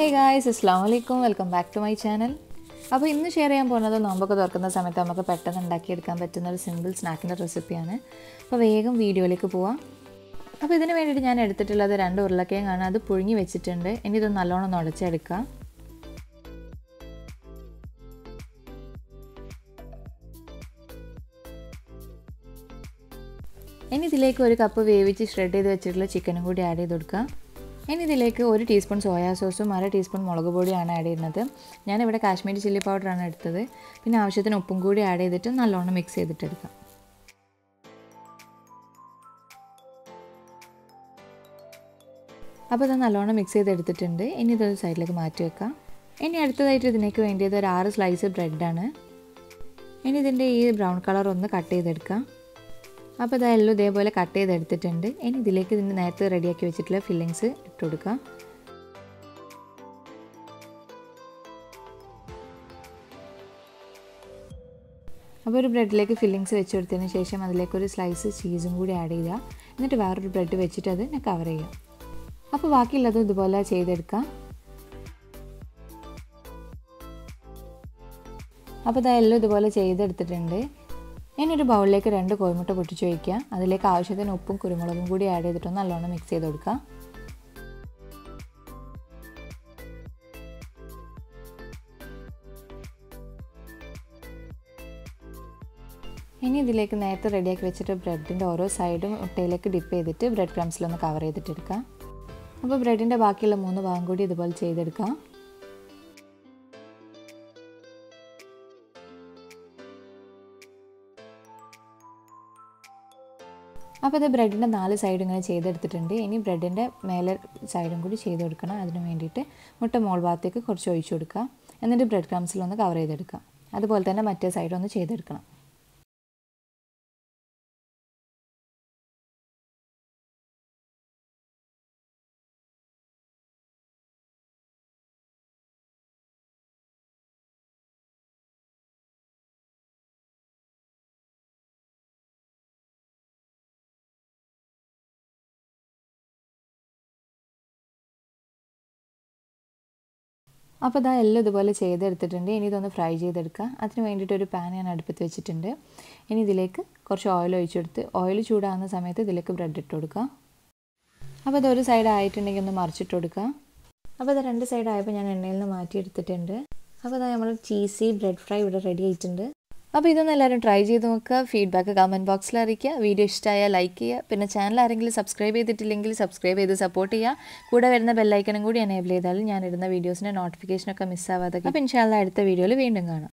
Hey guys, Assalamualaikum. Welcome back to my channel. അപ്പോൾ ഇന്ന് share ചെയ്യാൻ പോകുന്നത് നോമ്പൊക്കെ തുറക്കുന്ന സമയത്ത് നമുക്ക് പെട്ടെന്ന് ഉണ്ടാക്കിയെടുക്കാൻ പറ്റുന്ന ഒരു സിമ്പിൾ സ്നാക്കിൻ്റെ റെസിപ്പിയാണ്. അപ്പോൾ വേഗം വീഡിയോയിലേക്ക് പോവാം. അപ്പോൾ ഇതിന് വേണ്ടിയിട്ട് ഞാൻ എടുത്തിട്ടുള്ളത് 2 ഉരുളക്കിഴങ്ങാണ്. അത് പുഴുങ്ങി വെച്ചിട്ടുണ്ട്. ഇനി ഇത് നല്ലോണം ഉടച്ചെടുക്കാം. ഇനി ഇതിലേക്ക് 1 കപ്പ് വേവിച്ച് ഷ്രെഡ് ചെയ്ത് വെച്ചിട്ടുള്ള ചിക്കനും കൂടി ആഡ് ചെയ്ത് കൊടുക്കാം. ഇനി ഇതിലേക്ക് 1 ടീസ്പൂൺ സോയാ സോസും 1/2 ടീസ്പൂൺ മുളക് പൊടിയാണ് ആഡ് ചെയ്യുന്നത്. ഞാനിവിടെ കാശ്മീരി ചില്ലി പൗഡറാണ് എടുത്തത്. പിന്നെ ആവശ്യത്തിന് ഉപ്പും കൂടി ആഡ് ചെയ്തിട്ട് നല്ലോണം മിക്സ് ചെയ്തിട്ടെടുക്കാം. അപ്പോൾ ഇത് നല്ലോണം മിക്സ് ചെയ്തെടുത്തിട്ടുണ്ട്. ഇനി ഇതൊരു സൈഡിലേക്ക് മാറ്റി വെക്കാം. ഇനി അടുത്തതായിട്ട് ഇതിലേക്ക് വേണ്ടിയത് ഒരു 6 സ്ലൈസ് ബ്രെഡാണ്. ഇനി ഇതിൻ്റെ ഈ ബ്രൗൺ കളർ ഒന്ന് കട്ട് ചെയ്തെടുക്കാം. അപ്പോൾ ഇതെല്ലാം ഇതേപോലെ കട്ട് ചെയ്തെടുത്തിട്ടുണ്ട്. ഇനി ഇതിലേക്ക് ഇതിൻ്റെ നേരത്തെ റെഡിയാക്കി വെച്ചിട്ടുള്ള ഫില്ലിങ്സ് ഇട്ട് കൊടുക്കാം. അപ്പോൾ ഒരു ബ്രെഡിലേക്ക് ഫില്ലിങ്സ് വെച്ച് കൊടുത്തതിന് ശേഷം അതിലേക്കൊരു സ്ലൈസ് ചീസും കൂടി ആഡ് ചെയ്യുക. എന്നിട്ട് വേറൊരു ബ്രെഡ് വെച്ചിട്ട് അത് കവർ ചെയ്യാം. അപ്പോൾ ബാക്കിയുള്ളതും ഇതുപോലെ ചെയ്തെടുക്കാം. അപ്പോൾ ഇതെല്ലാം ഇതുപോലെ ചെയ്തെടുത്തിട്ടുണ്ട്. ഇനി ഒരു ബൗളിലേക്ക് 2 കോഴിമുട്ട പൊട്ടിച്ച് വയ്ക്കുക. അതിലേക്ക് ആവശ്യത്തിന് ഉപ്പും കുരുമുളകും കൂടി ആഡ് ചെയ്തിട്ട് നല്ലോണം മിക്സ് ചെയ്ത് കൊടുക്കുക. ഇനി ഇതിലേക്ക് നേരത്തെ റെഡിയാക്കി വെച്ചിട്ട് ബ്രെഡിൻ്റെ ഓരോ സൈഡും മുട്ടയിലേക്ക് ഡിപ്പ് ചെയ്തിട്ട് ബ്രെഡ് ക്രംസിലൊന്ന് കവർ ചെയ്തിട്ടെടുക്കുക. അപ്പോൾ ബ്രെഡിൻ്റെ ബാക്കിയുള്ള 3 ഭാഗം കൂടി ഇതുപോലെ ചെയ്തെടുക്കാം. അപ്പോൾ ഇത് ബ്രെഡിൻ്റെ 4 സൈഡും ഇങ്ങനെ ചെയ്തെടുത്തിട്ടുണ്ട്. ഇനി ബ്രെഡിൻ്റെ മേലെ സൈഡും കൂടി ചെയ്ത് കൊടുക്കണം. അതിന് വേണ്ടിയിട്ട് മുട്ട മോൾ ഭാഗത്തേക്ക് കുറച്ച് ഒഴിച്ചു കൊടുക്കുക. എന്നിട്ട് ബ്രെഡ് ക്രംസിലൊന്ന് കവർ ചെയ്തെടുക്കാം. അതുപോലെ തന്നെ മറ്റേ സൈഡൊന്ന് ചെയ്തെടുക്കണം. അപ്പോൾ ഇതാ എല്ലാം ഇതുപോലെ ചെയ്തെടുത്തിട്ടുണ്ട്. ഇനി ഇതൊന്ന് ഫ്രൈ ചെയ്തെടുക്കുക. അതിന് വേണ്ടിയിട്ട് ഒരു പാൻ ഞാൻ അടുപ്പത്ത് വെച്ചിട്ടുണ്ട്. ഇനി ഇതിലേക്ക് കുറച്ച് ഓയിൽ ഒഴിച്ചെടുത്ത് ഓയിൽ ചൂടാകുന്ന സമയത്ത് ഇതിലേക്ക് ബ്രെഡ് ഇട്ട് കൊടുക്കുക. അപ്പോൾ ഇതൊരു സൈഡ് ആയിട്ടുണ്ടെങ്കിൽ ഒന്ന് മറിച്ചിട്ട് കൊടുക്കുക. അപ്പോൾ ഇത് 2 സൈഡ് ആയപ്പോൾ ഞാൻ എണ്ണയിൽ നിന്ന് മാറ്റിയെടുത്തിട്ടുണ്ട്. അപ്പോൾ ഇതാ നമ്മൾ ചീസി ബ്രെഡ് ഫ്രൈ ഇവിടെ റെഡി ആയിട്ടുണ്ട്. അപ്പോൾ ഇതൊന്നും എല്ലാവരും ട്രൈ ചെയ്ത് നോക്കുക. ഫീഡ്ബാക്ക് കമൻറ്റ് ബോക്സിൽ അറിയിക്കുക. വീഡിയോ ഇഷ്ടമായാൽ ലൈക്ക് ചെയ്യുക. പിന്നെ ചാനൽ ആരെങ്കിലും സബ്സ്ക്രൈബ് ചെയ്തിട്ടില്ലെങ്കിൽ സബ്സ്ക്രൈബ് ചെയ്ത് സപ്പോർട്ട് ചെയ്യുക. കൂടെ വരുന്ന ബെല്ലൈക്കനും കൂടി എനേബിൾ ചെയ്താൽ ഞാൻ ഇടുന്ന വീഡിയോസിൻ്റെ നോട്ടിഫിക്കേഷനൊക്കെ മിസ്സാവാതെ. അപ്പോൾ ഇൻഷാ അല്ലാഹ് അടുത്ത വീഡിയോയിൽ വീണ്ടും കാണാം.